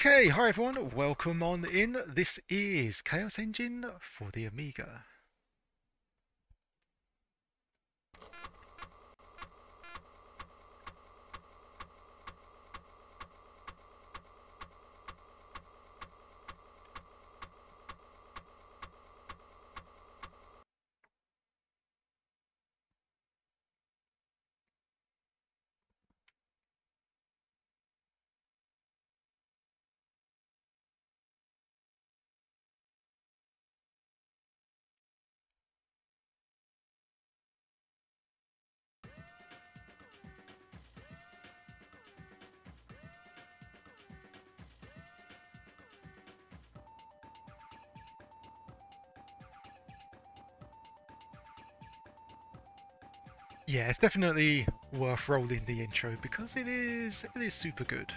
Okay, hi everyone, welcome on in. This is Chaos Engine for the Amiga. Yeah, it's definitely worth rolling the intro because it is super good.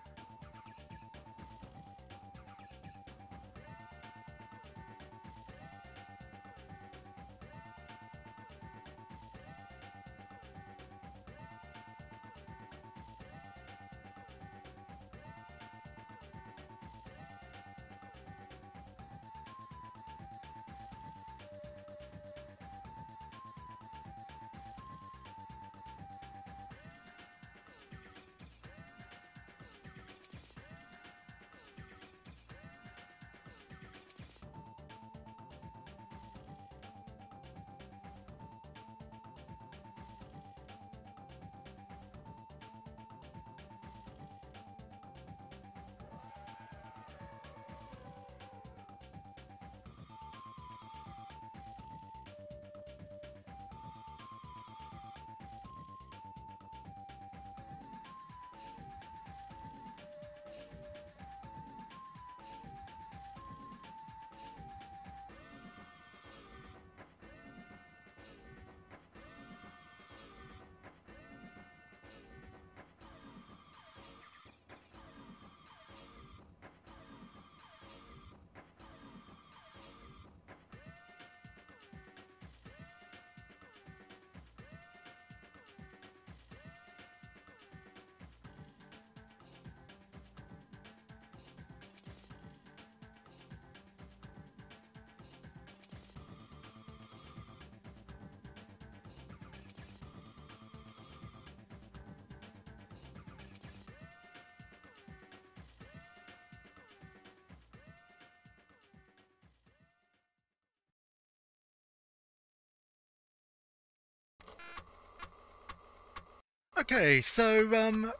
Okay, so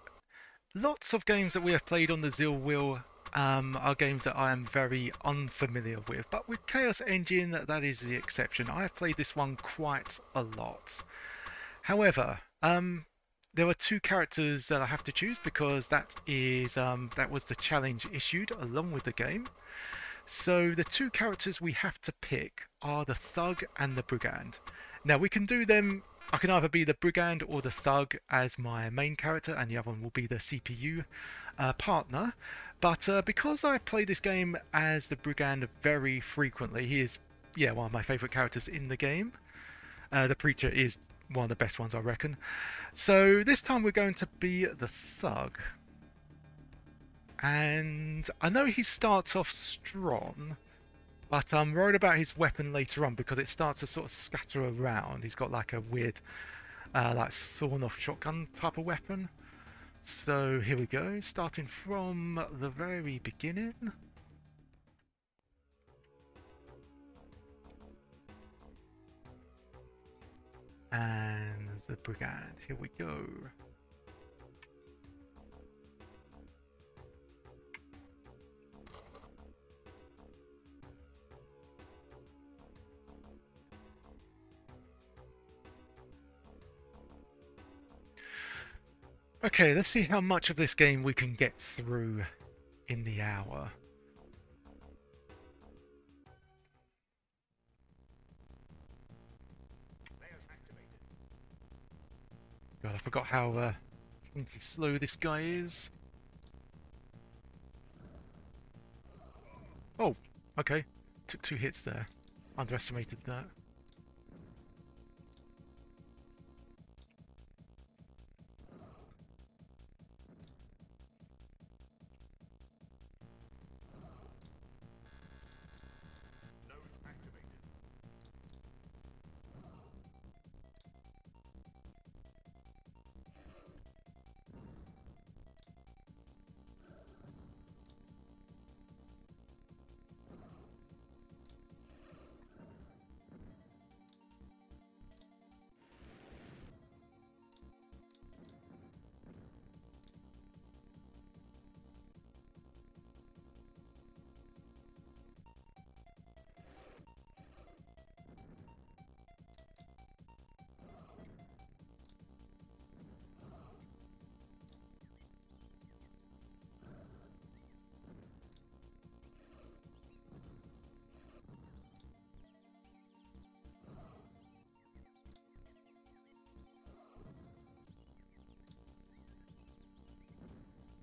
lots of games that we have played on the Zeal wheel are games that I am very unfamiliar with, but with Chaos Engine, that is the exception. I have played this one quite a lot. However, there were two characters that I have to choose because that was the challenge issued along with the game. So the two characters we have to pick are the Thug and the Brigand. Now we can do them. I can either be the Brigand or the Thug as my main character, and the other one will be the CPU partner. But because I play this game as the Brigand very frequently, he is, yeah, one of my favourite characters in the game. The Preacher is one of the best ones, I reckon. So this time we're going to be the Thug. And I know he starts off strong, but I'm worried about his weapon later on because it starts to sort of scatter around. He's got like a weird, like sawn-off shotgun type of weapon. So here we go, starting from the very beginning. And the Brigand, here we go. Okay, let's see how much of this game we can get through in the hour. God, I forgot how slow this guy is. Oh, okay. Took two hits there. Underestimated that.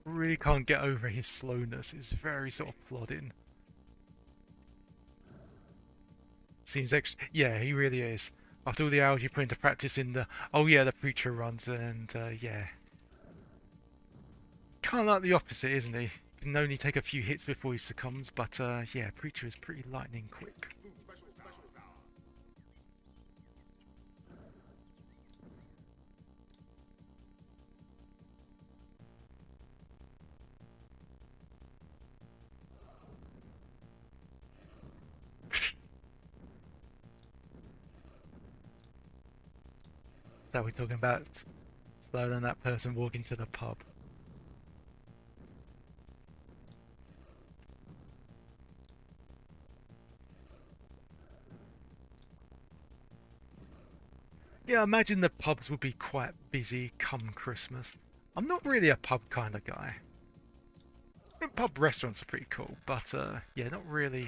Really can't get over his slowness. It's very sort of plodding. Seems extra. Yeah, he really is. After all the hours you put into practicing the, oh yeah, the preacher runs, and yeah, kind of like the opposite, isn't he? Can only take a few hits before he succumbs, but yeah, preacher is pretty lightning quick. So we're talking about slower than that person walking to the pub. Yeah, I imagine the pubs would be quite busy come Christmas. I'm not really a pub kind of guy. I mean, pub restaurants are pretty cool, but yeah, not really.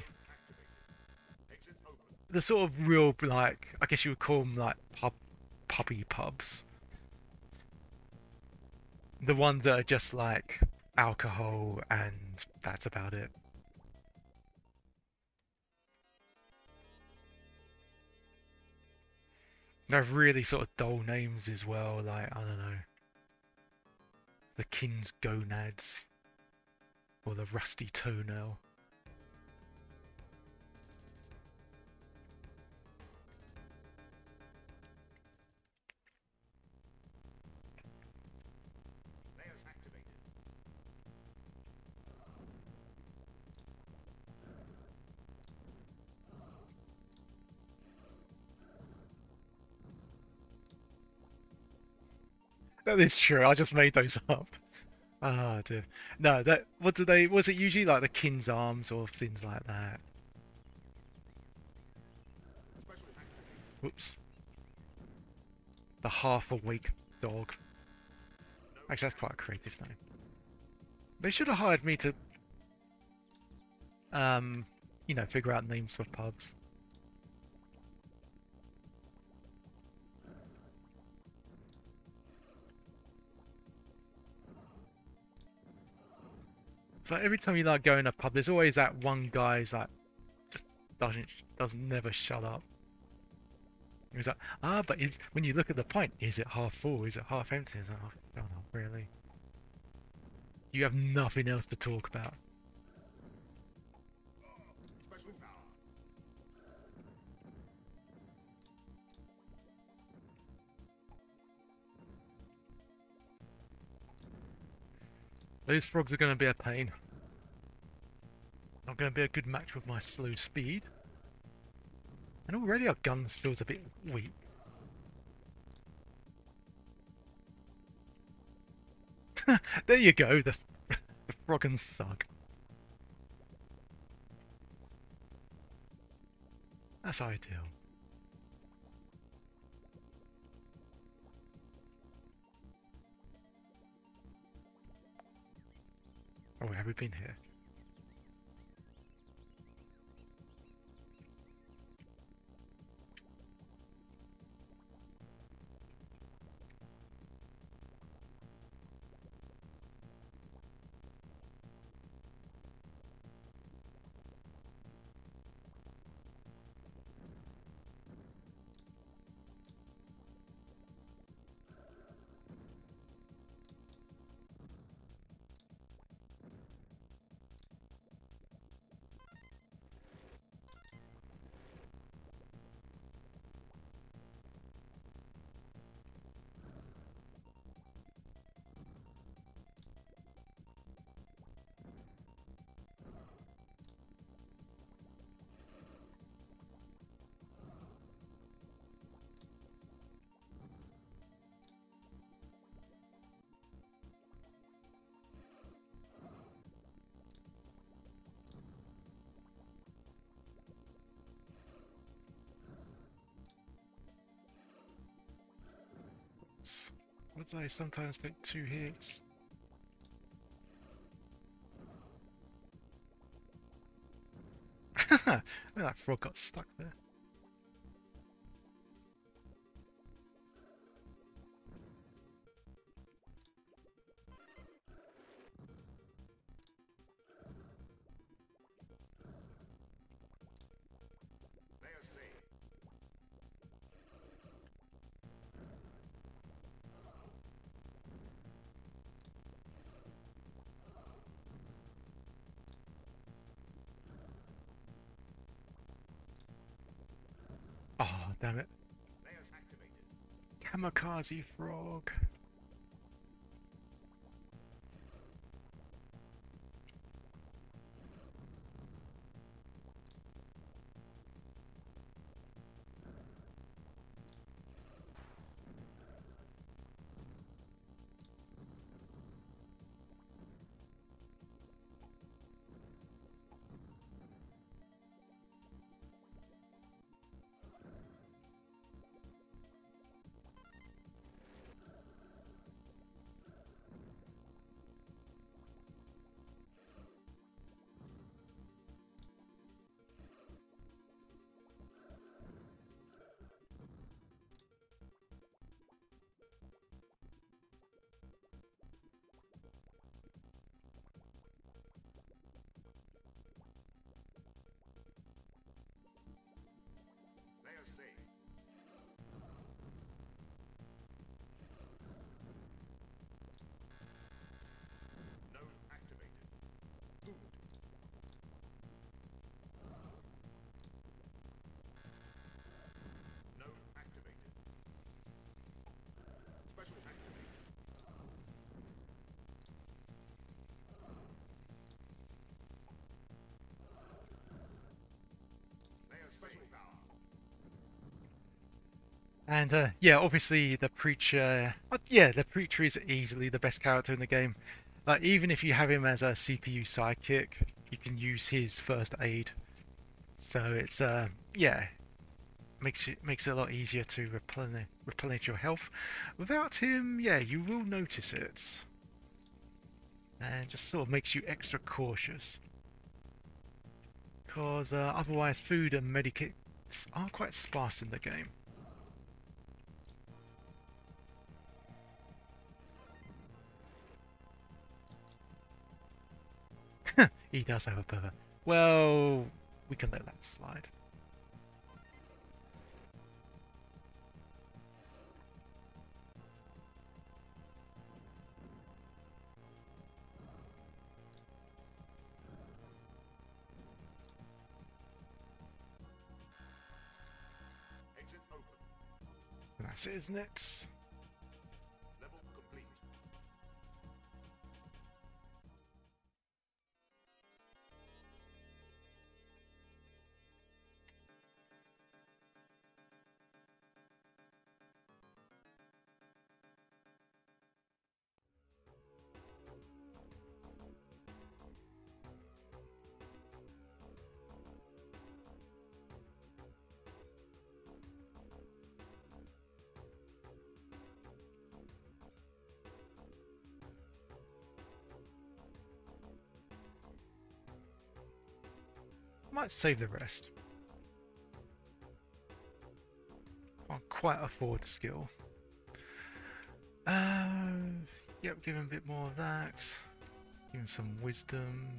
The sort of real, like, I guess you would call them like puppy pubs. The ones that are just like alcohol and that's about it. They have really sort of dull names as well, like, I don't know, the King's Gonads or the Rusty Toenail. That is true, I just made those up. Ah, dear. No, that, what do they, was it usually like the King's Arms or things like that? Whoops. The half-awake dog. Actually, that's quite a creative name. They should have hired me to, um, you know, figure out names for pubs. So every time you like go in a pub, there's always that one guy who's like just doesn't never shut up. He's like, ah, but is when you look at the pint, is it half full? Is it half empty? Is like, oh, shut up, really? You have nothing else to talk about. Those frogs are going to be a pain. Not going to be a good match with my slow speed. And already our guns feels a bit weak. There you go, the frog and thug. That's ideal. Oh, have we been here? What do they sometimes take 2 hits? That frog got stuck there. damn it. Kamikaze frog. And yeah, obviously the preacher. Yeah, the preacher is easily the best character in the game. Like even if you have him as a CPU sidekick, you can use his first aid. So it's yeah, makes it a lot easier to replenish your health. Without him, yeah, you will notice it, and just sort of makes you extra cautious. Because otherwise, food and medikits are quite sparse in the game. He does have a pervert. Well, we can let that slide. That's it, isn't it? Level complete. Might save the rest. Can't quite afford skill. Yep, give him a bit more of that. Give him some wisdom.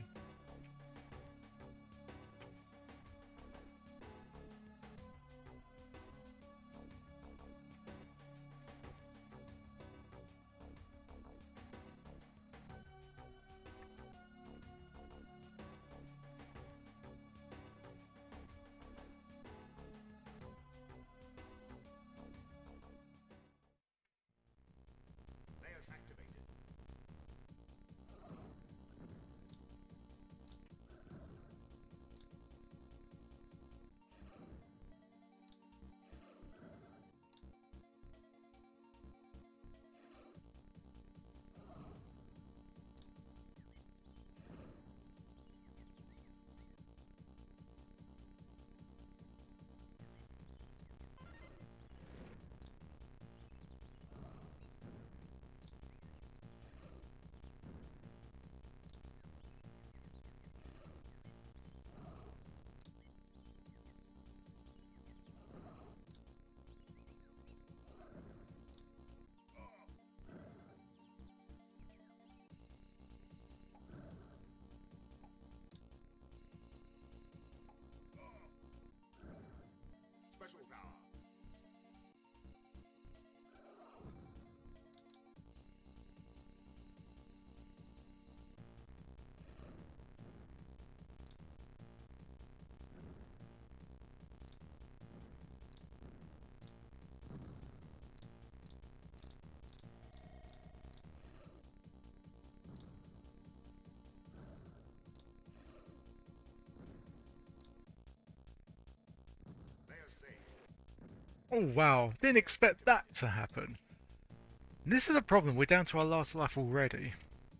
Oh wow, didn't expect that to happen. And this is a problem, we're down to our last life already.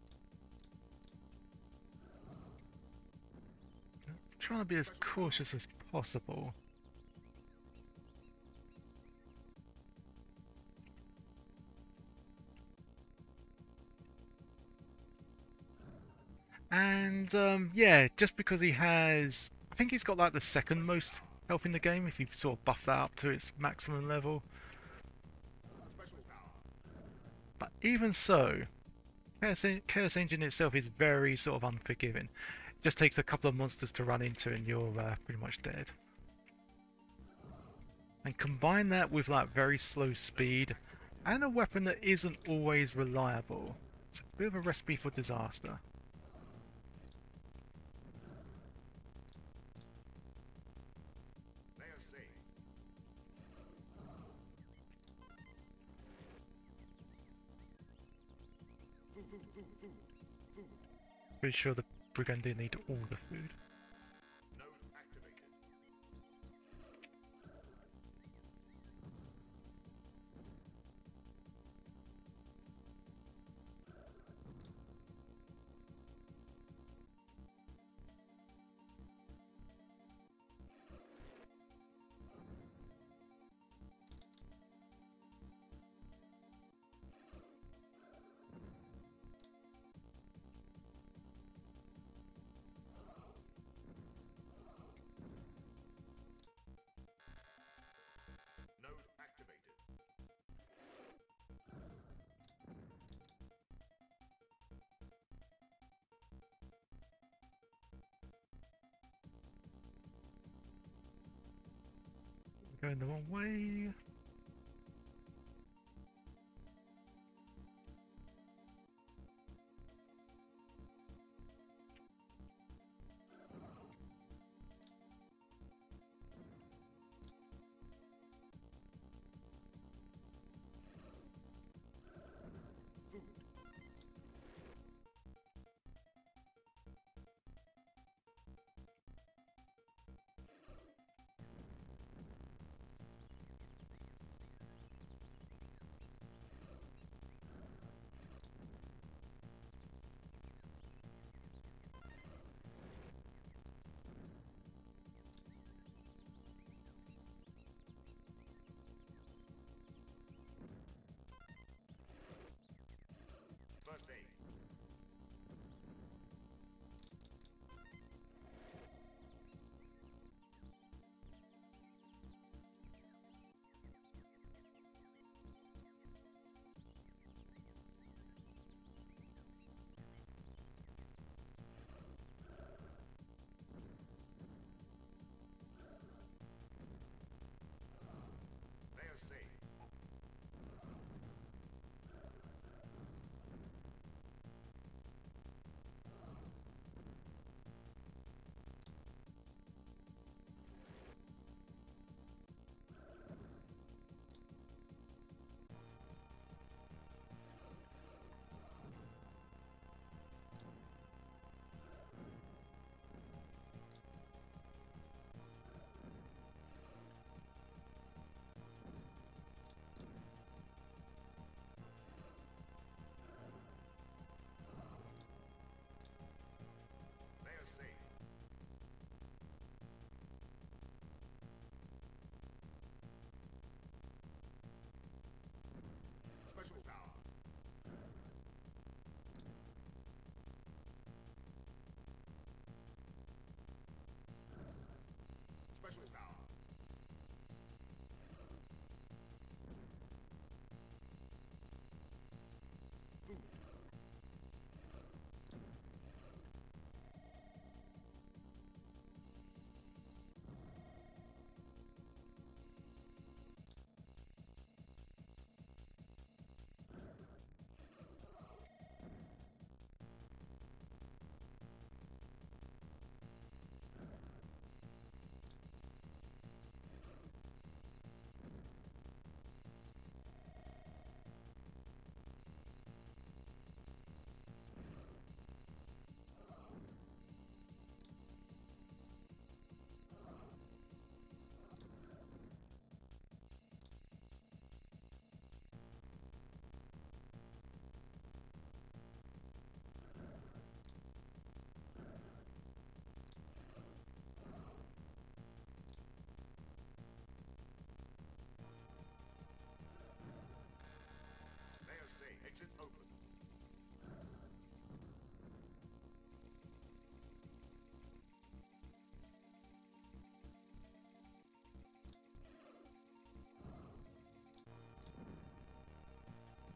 Trying to be as cautious as possible. And yeah, just because he has, I think he's got like the second most health in the game if you sort of buff that up to its maximum level. Special power. But even so, Chaos Engine itself is very sort of unforgiving. It just takes a couple of monsters to run into and you're pretty much dead. And combine that with like very slow speed and a weapon that isn't always reliable. It's a bit of a recipe for disaster. Layer safe. Food. Pretty sure the Brigand didn't need all the food. Node activated. Node activated. Going the wrong way. Food.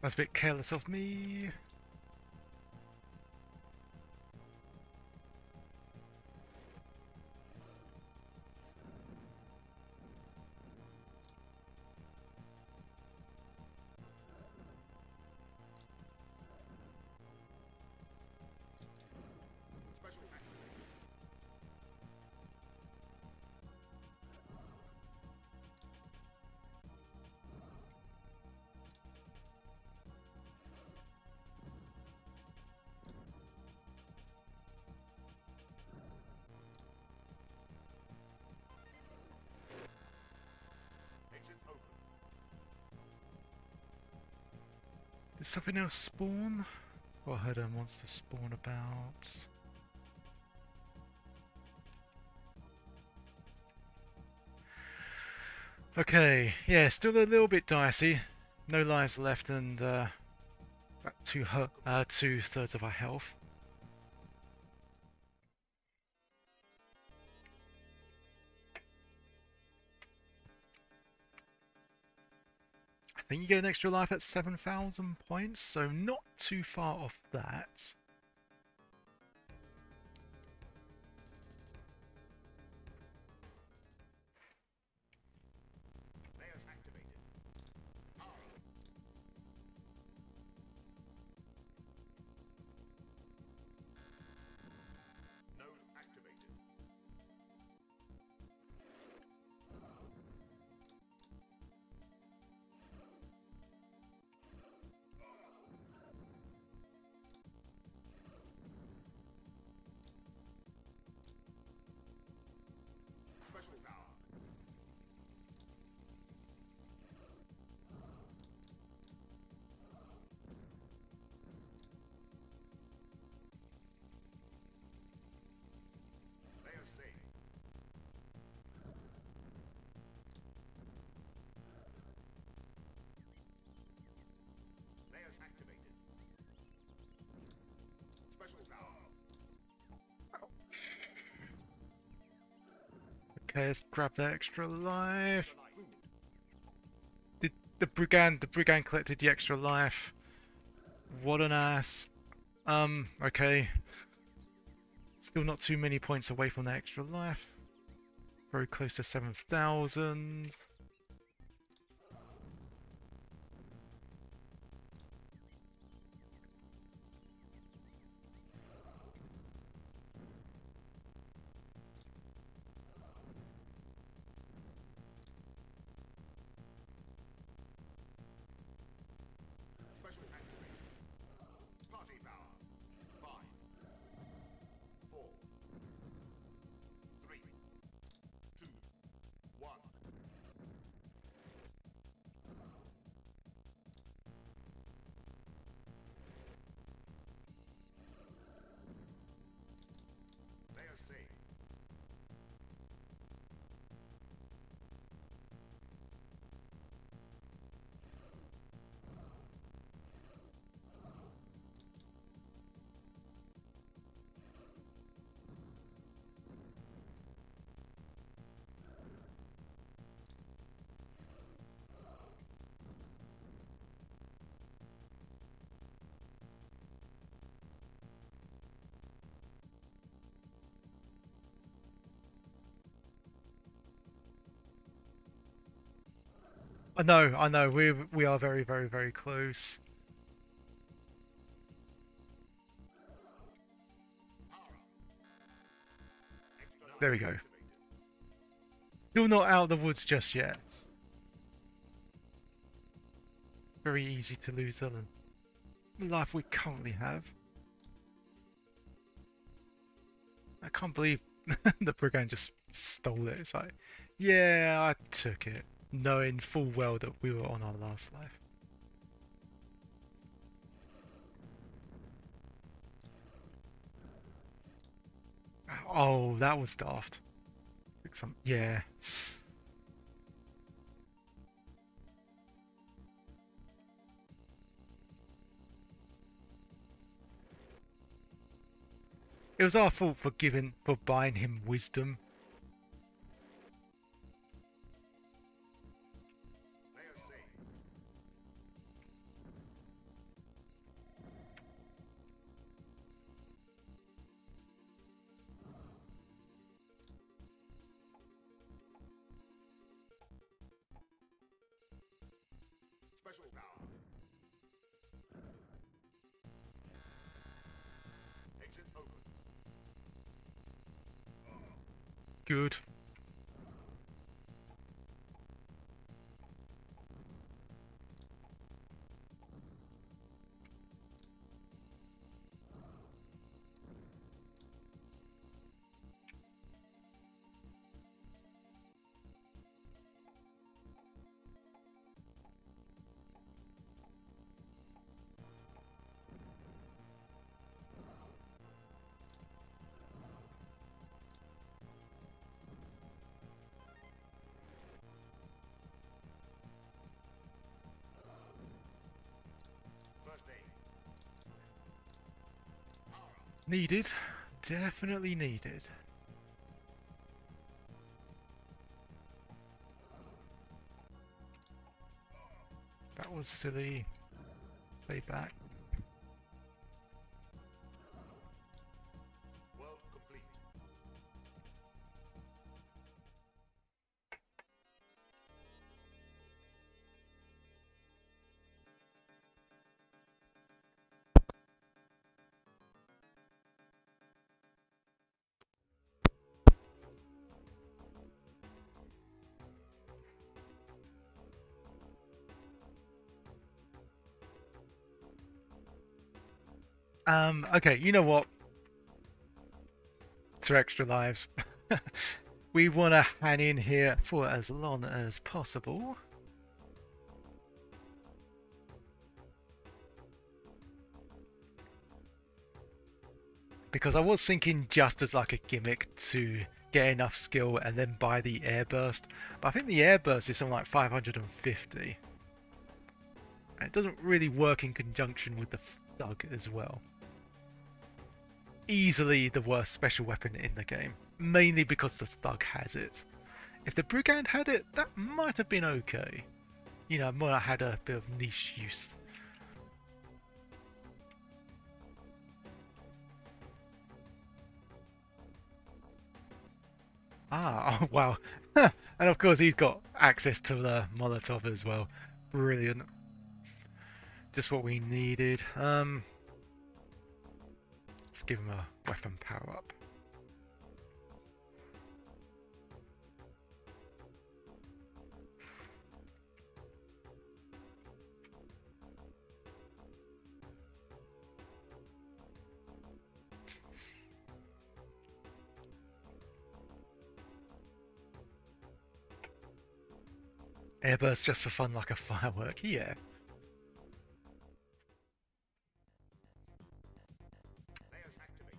That's a bit careless of me. Special activated. Exit open. Did something else spawn? Oh, I heard a monster spawn about. Okay, yeah, still a little bit dicey. No lives left and about 2/3 of our health. I think you get an extra life at 7,000 points, so not too far off that. Layers activated. Power. Node activated. Special power. Layers saved. Layers activated. Special power. Okay, let's grab that extra life. Extra life. The Brigand collected the extra life. What an ass. Okay. Still not too many points away from that extra life. Very close to 7,000. Special activated. Party power. 5, 4, 3, 2, 1. Layers saved. I know, we are very, very, very close. Power up. Extra There life we go. activated. Still not out of the woods just yet. Very easy to lose the life we currently have. I can't believe the Brigand just stole it. It's like, yeah, I took it, knowing full well that we were on our last life. Oh, that was daft. Yeah. It was our fault for buying him wisdom. Layers saved. Good. First aid. Needed. Definitely needed. That was silly. Stay back. World complete. Okay, you know what? 2 extra lives. We want to hang in here for as long as possible. Because I was thinking just as like a gimmick to get enough skill and then buy the airburst. But I think the airburst is something like 550. And it doesn't really work in conjunction with the thug as well. Easily the worst special weapon in the game. Mainly because the thug has it. If the Brigand had it, that might have been okay. You know, might have had a bit of niche use. Ah, oh, wow. And of course he's got access to the Molotov as well. Brilliant. Just what we needed. Let's give him a weapon power up. Airburst just for fun like a firework, yeah. Layers activated.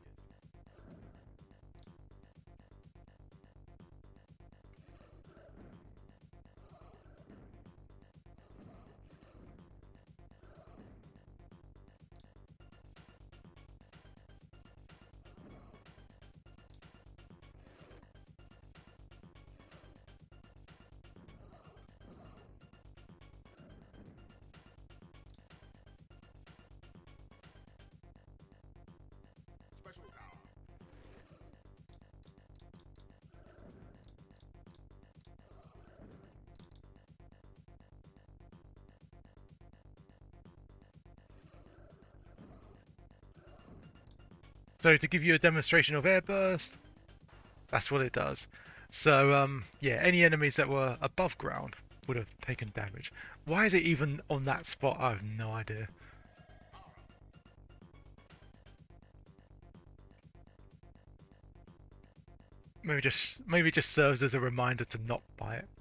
Special power. So to give you a demonstration of airburst, that's what it does. So yeah, any enemies that were above ground would have taken damage. Why is it even on that spot? I have no idea. Maybe it just serves as a reminder to not buy it.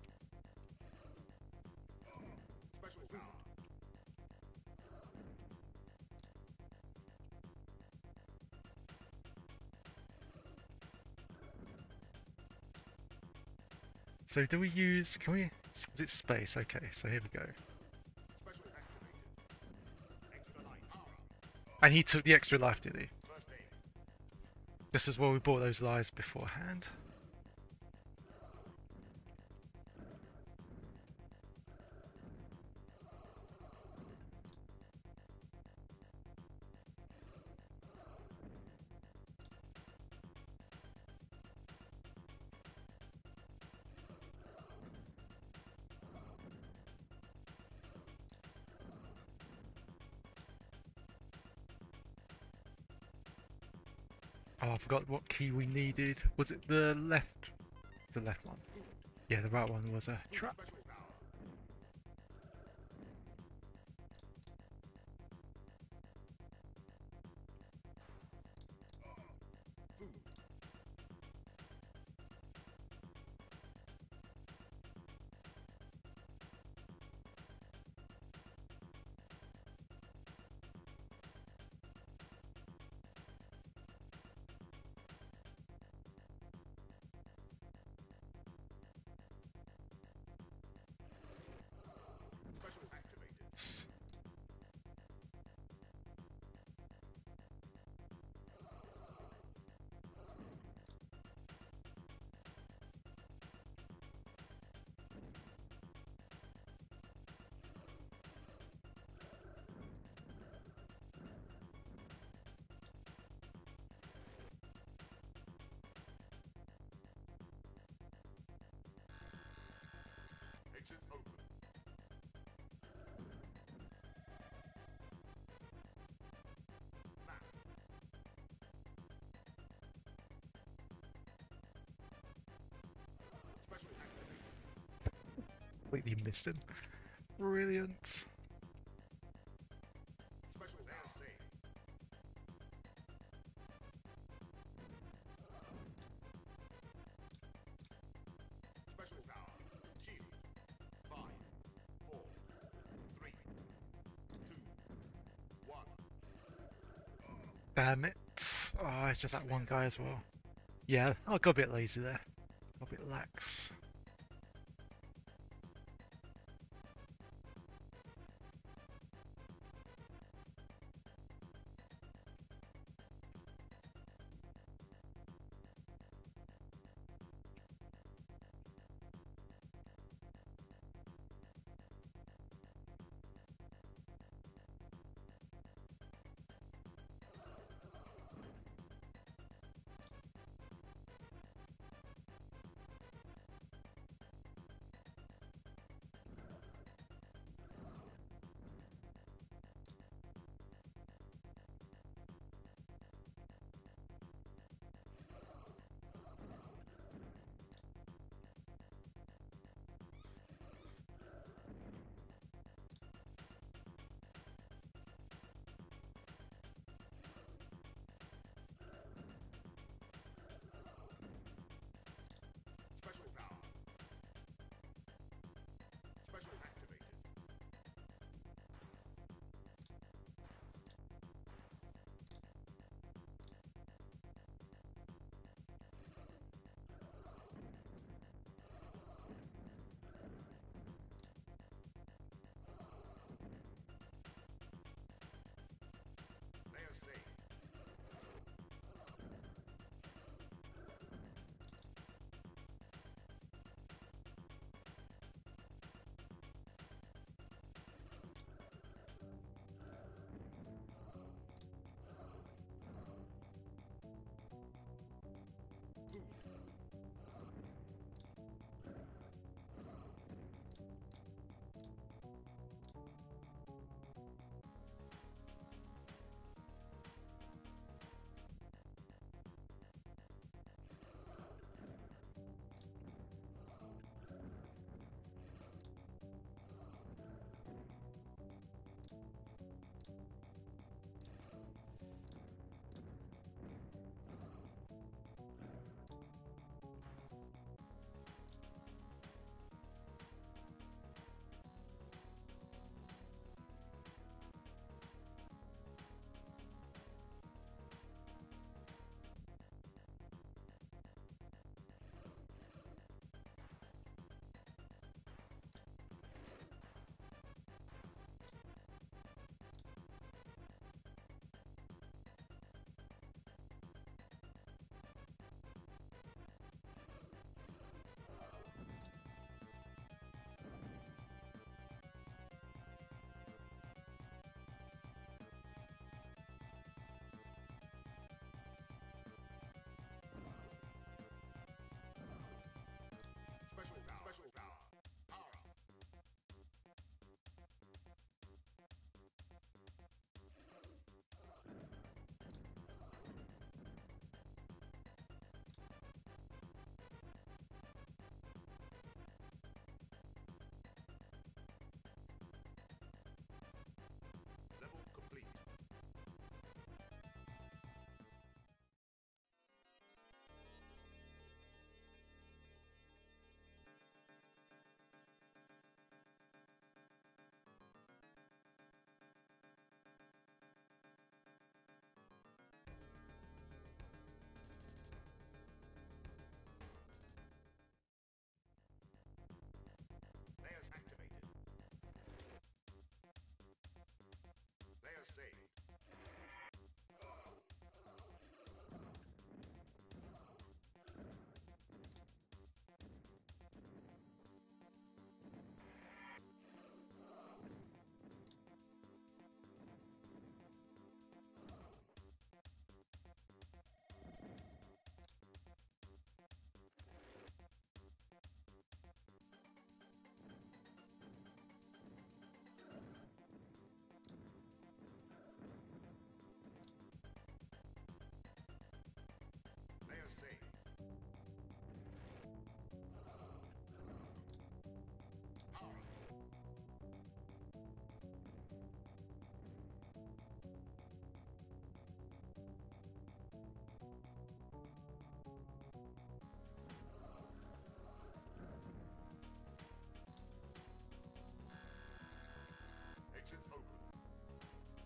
Special power. So do we use? Can we? Was it space? Okay, so here we go. Special activated. Extra life. Power up. And he took the extra life, did he? First aid. Just as well we bought those lives beforehand. Oh, I forgot what key we needed. Was it the left The left one. Yeah, the right one was a trap. Special power. Food. Special activated. Exit open. Map. Special activated. Completely missed him. Brilliant. Special power. Save. Special power. Shield. 5, 4, 3, 2, 1. Damn it. Oh, it's just that one guy as well. Yeah, I got a bit lazy there. Got a bit lax.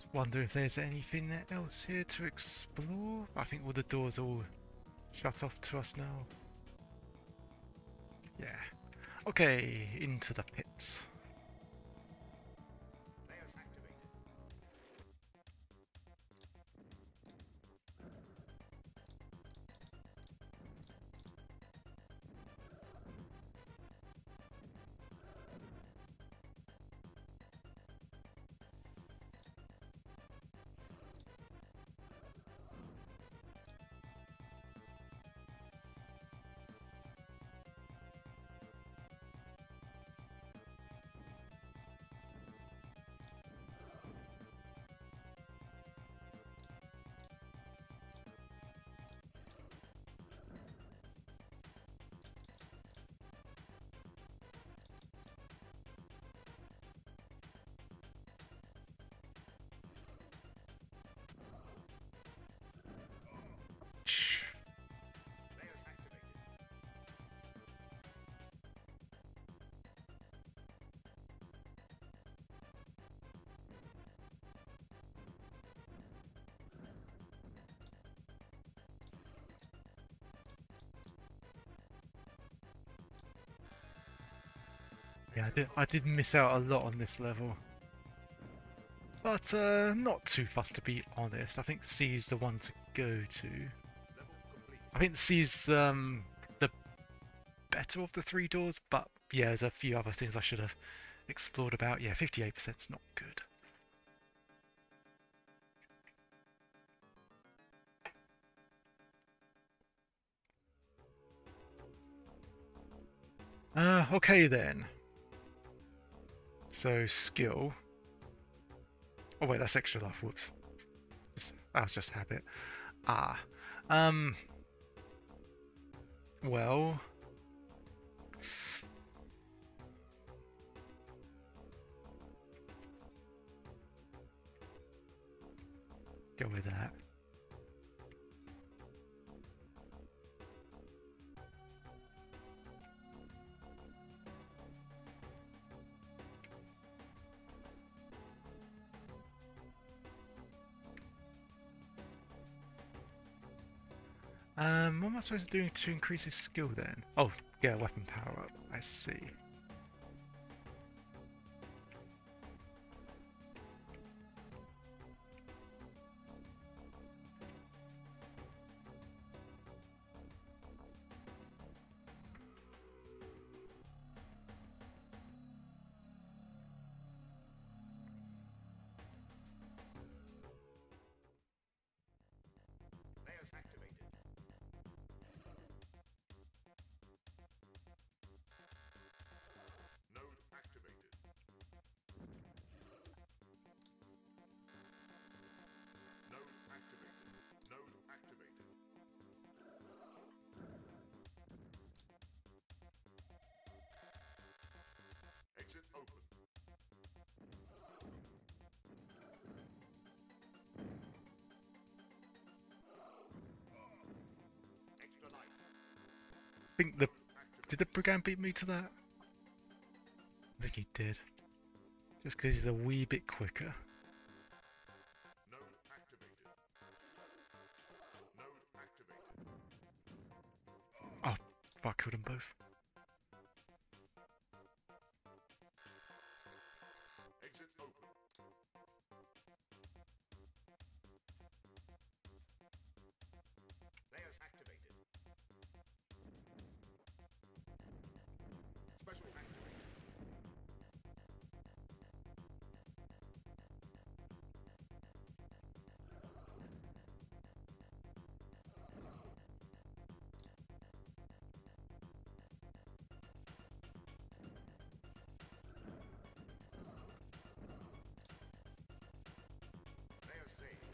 Wonder if there's anything else here to explore. I think all the doors are all shut off to us now. Yeah. Okay, into the pits. Layers activated. Layers activated. Yeah, I did miss out a lot on this level. But not too fussed to be honest. I think C is the one to go to. Level complete. I think C is the better of the three doors, but yeah, there's a few other things I should have explored about. Yeah, 58% is not good. Okay then. So skill. Oh wait, that's extra life. Whoops. That was just habit. Ah. Um. Well. Go with that. What am I supposed to do to increase his skill then? Oh, get a weapon power up. I see. Layers activated. Node activated. Node activated. Node activated. Exit open. Extra life. I think the Node activated. did the Brigand beat me to that? I think he did. Just because he's a wee bit quicker. Node activated. Node activated. Oh, I killed them both. Exit open. Layers activated. Special activated. Layers saved.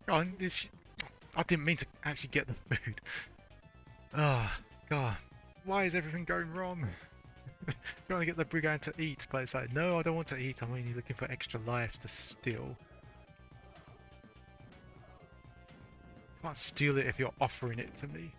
Oh, this. I didn't mean to actually get the food. Oh, God. Why is everything going wrong? Trying to get the brigand to eat, but it's like, no, I don't want to eat. I'm only looking for extra lives to steal. Can't steal it if you're offering it to me.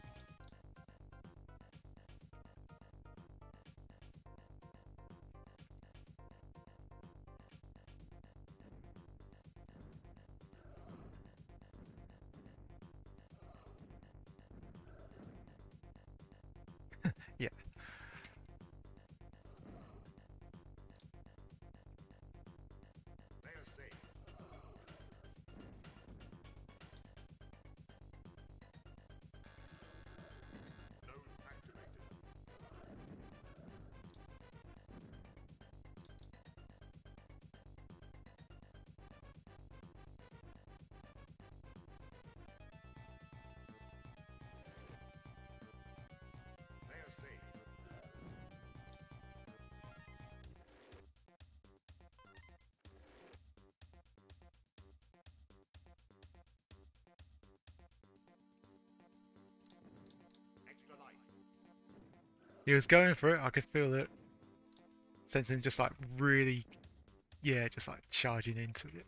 Yeah. Layer saved. Node activated. Layer saved. Extra life. He was going for it. I could feel it. Sense him just like really, yeah, just like charging into it.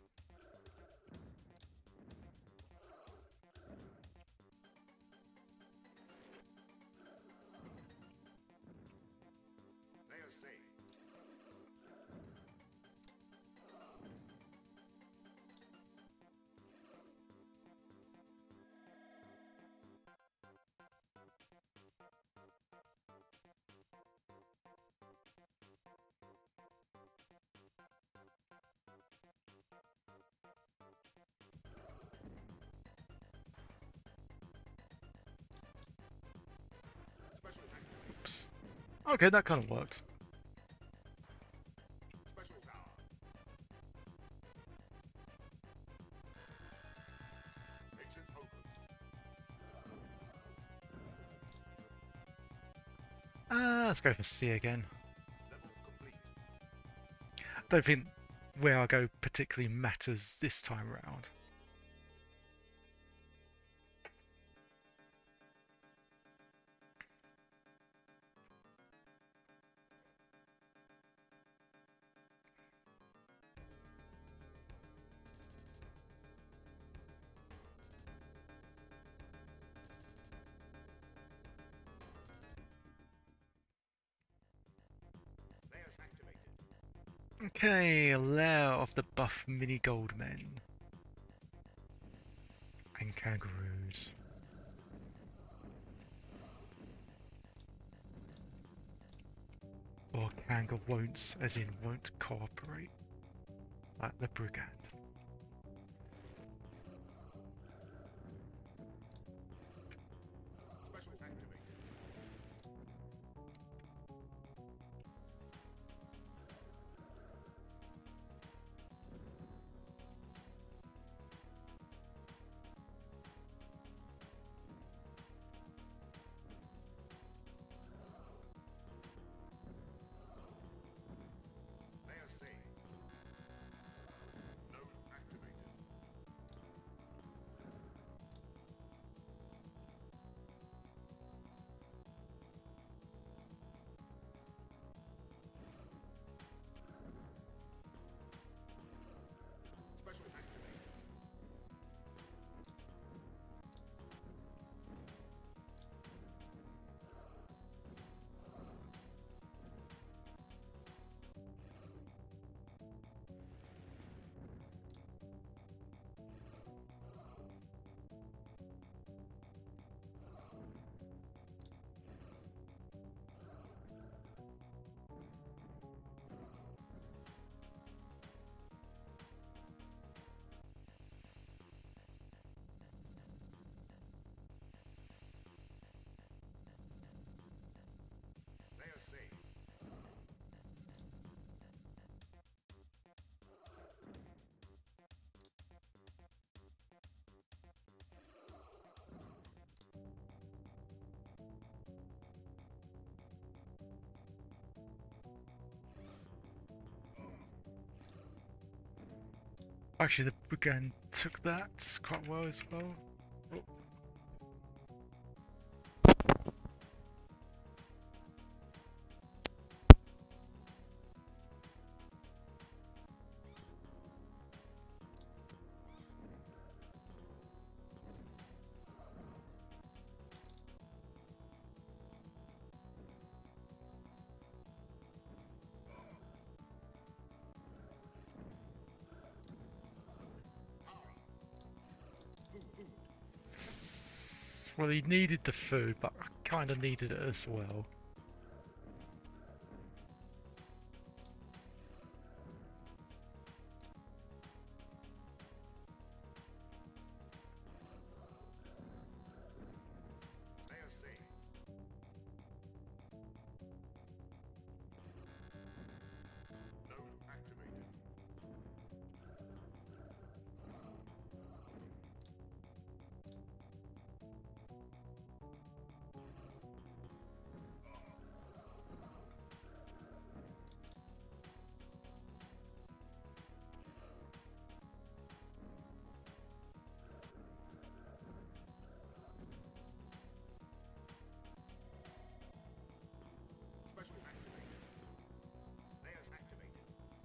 Layer saved. Special activated. Oops. Okay, that kind of worked. Special power. Exit open. Let's go for C again. Level complete. Don't think where I go particularly matters this time around. Layers activated. Okay, lair of the buff mini gold men and kangaroos. Or kanga won'ts, as in won't cooperate, like the brigand. Special activated. Layer saved. Node Actually, the Brigand took that quite well as well. Oh, well, he needed the food, but I kind of needed it as well. Layer C. Node activated. Special activated. Layers activated.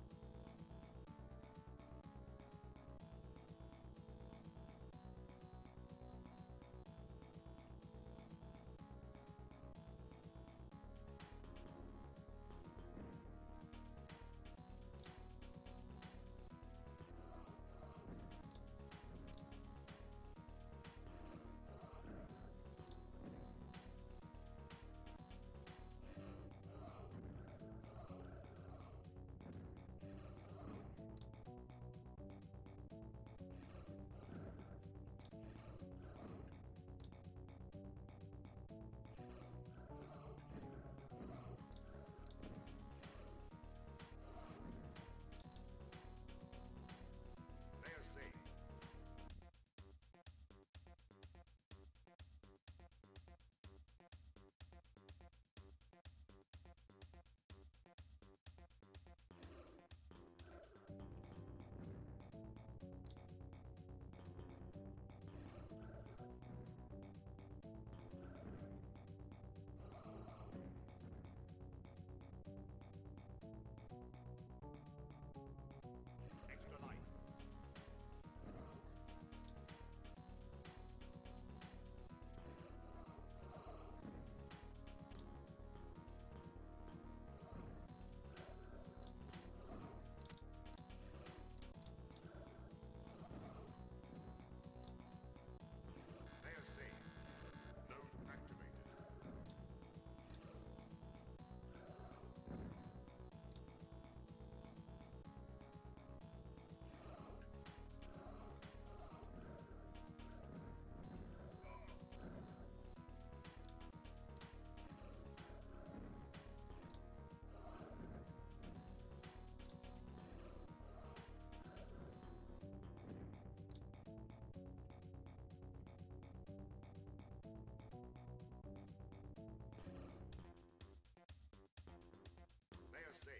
Layer C. Extra life. Layer C. Node activated. Layer C.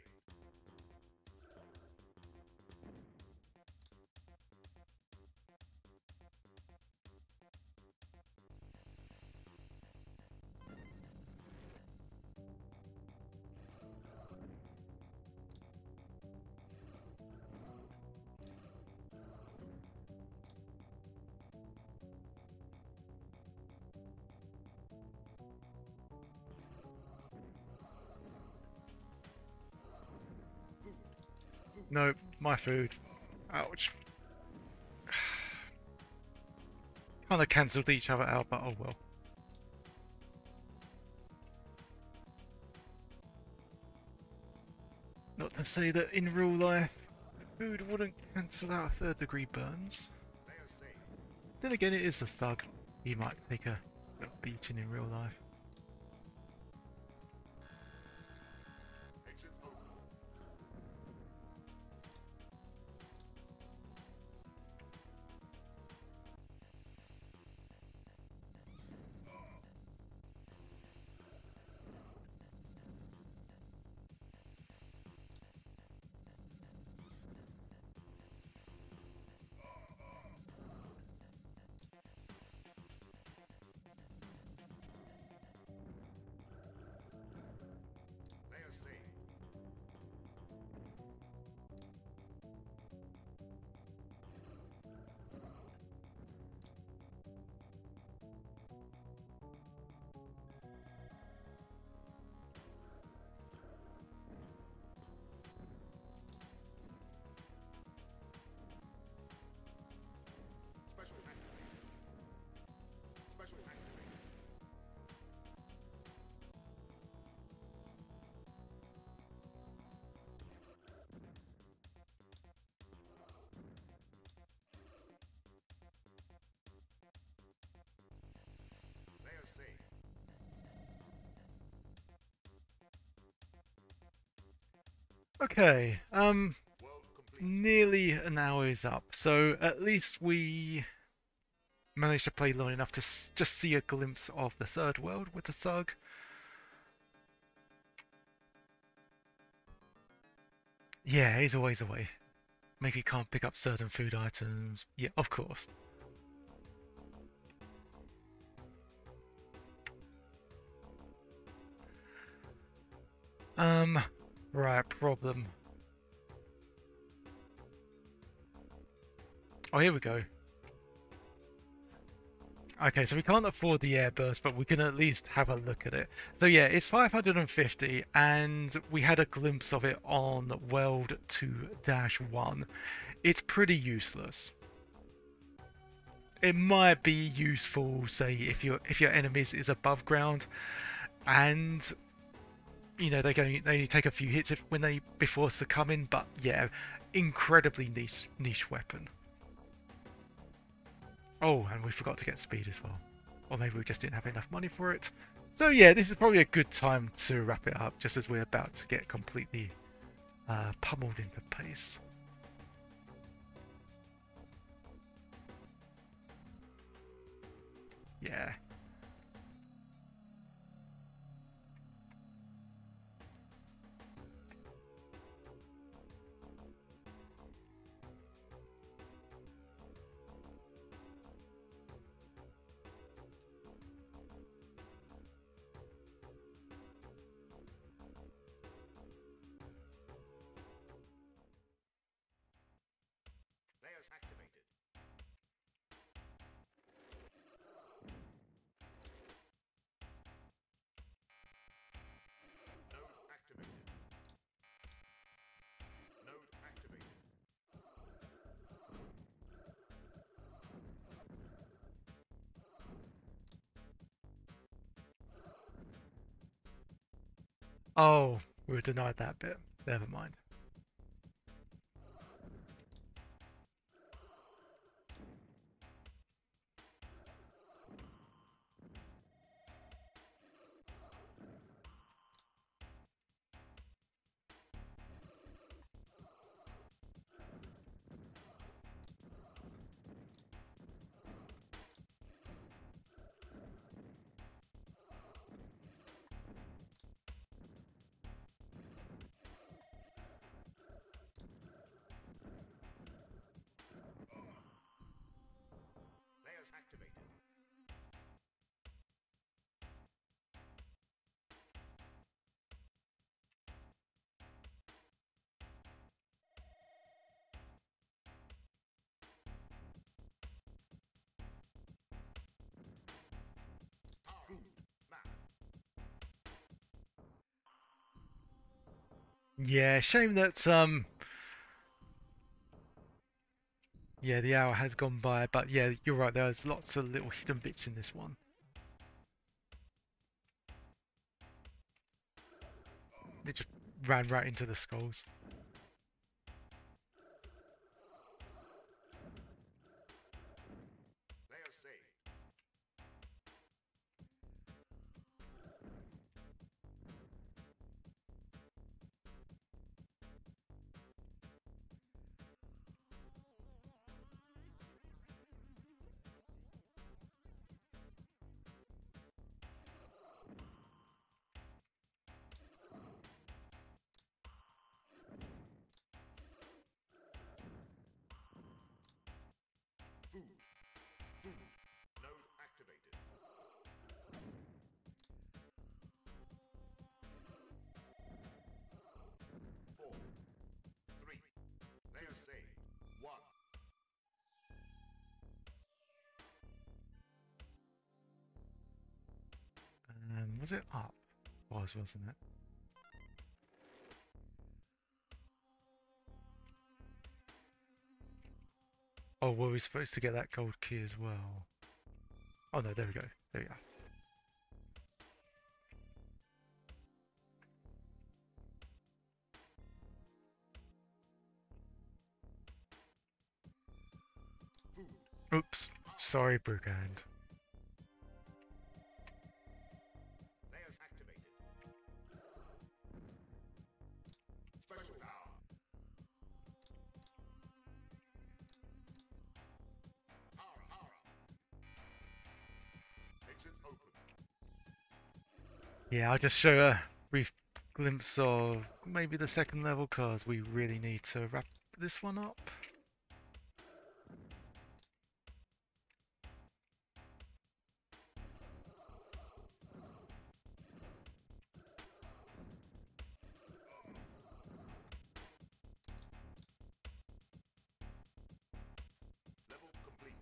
No, my food. Ouch. Kind of cancelled each other out, but oh well. Not to say that in real life, food wouldn't cancel out third-degree burns. Layer C. Then again, it is a thug. He might take a beating in real life. Exit open. Okay, World complete. nearly an hour is up, so at least we managed to play long enough to just see a glimpse of the third world with the thug. Yeah, he's always away. Maybe he can't pick up certain food items. Yeah, of course. Um, right, problem. Oh, here we go. Okay, so we can't afford the airburst, but we can at least have a look at it. So yeah, it's 550, and we had a glimpse of it on World 2-1. It's pretty useless. It might be useful, say, if your enemies is above ground, and they take a few hits when they before succumbing. But yeah, incredibly niche weapon. Oh, and we forgot to get speed as well. Or maybe we just didn't have enough money for it. So yeah, this is probably a good time to wrap it up, just as we're about to get completely pummeled into pace. Yeah. Layers activated. Node activated. Node activated. Oh, we were denied that bit. Never mind. Layers activated. Food. Map. Yeah, shame that yeah, the hour has gone by, but yeah, you're right, there's lots of little hidden bits in this one. It just ran right into the skulls. Layers saved. Food. Food. Node activated. 4. 3. Layers saved. 1. Was it up? Wasn't it? Oh, were we supposed to get that gold key as well? Oh no, there we go. There we go. Food. Oops. Sorry, Brigand. Layers activated. Special power. Yeah, I'll just show a brief glimpse of maybe the second level because we really need to wrap this one up. Level complete.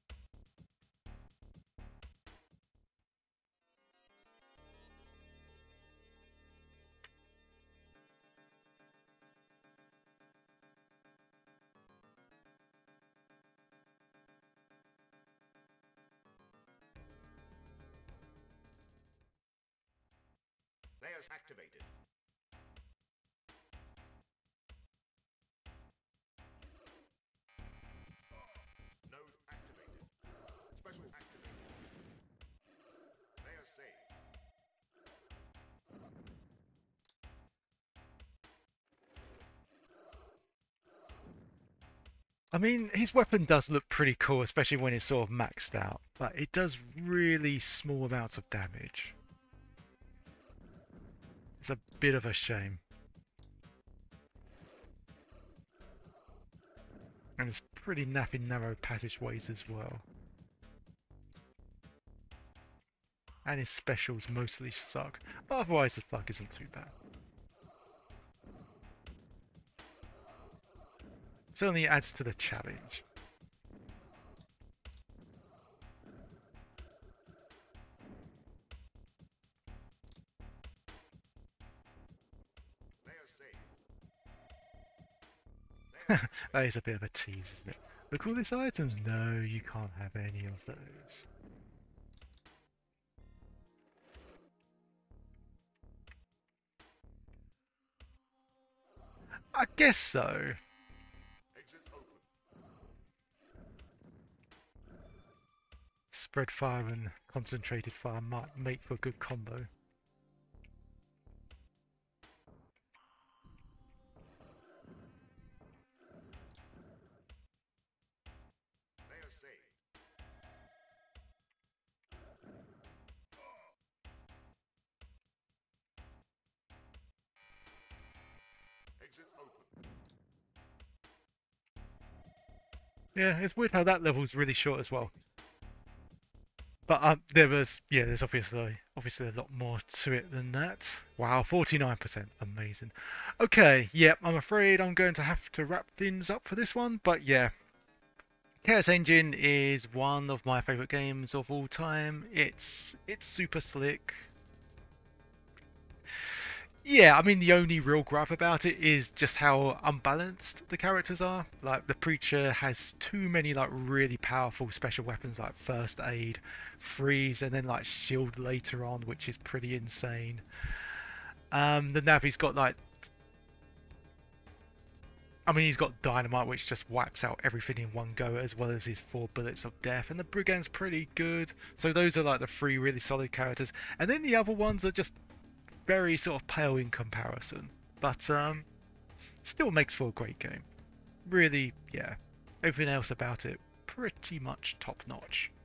Layers activated. Node activated. Special activated. Layer saved. I mean, his weapon does look pretty cool, especially when it's sort of maxed out, but it does really small amounts of damage. It's a bit of a shame. And it's pretty naffy narrow passageways as well. And his specials mostly suck, but otherwise the thug isn't too bad. Certainly adds to the challenge. Layer saved. That is a bit of a tease, isn't it? Look all these items. No, you can't have any of those. I guess so. Exit open. Spread fire and concentrated fire might make for a good combo. Layer saved. Exit open. Yeah, it's weird how that level's really short as well. Complete. But there's obviously a lot more to it than that. Wow, 49%, amazing. Okay, yep, I'm afraid I'm going to have to wrap things up for this one, but yeah, Chaos Engine is one of my favorite games of all time. It's super slick. Yeah, I mean the only real gripe about it is just how unbalanced the characters are. Like the preacher has too many like really powerful special weapons like first aid, freeze, and then like shield later on, which is pretty insane. The Navi's got like I mean he's got dynamite which just wipes out everything in one go as well as his 4 bullets of death, and the Brigand's pretty good. So those are like the 3 really solid characters. And then the other ones are just very sort of pale in comparison, but still makes for a great game. Really, yeah. Everything else about it pretty much top notch.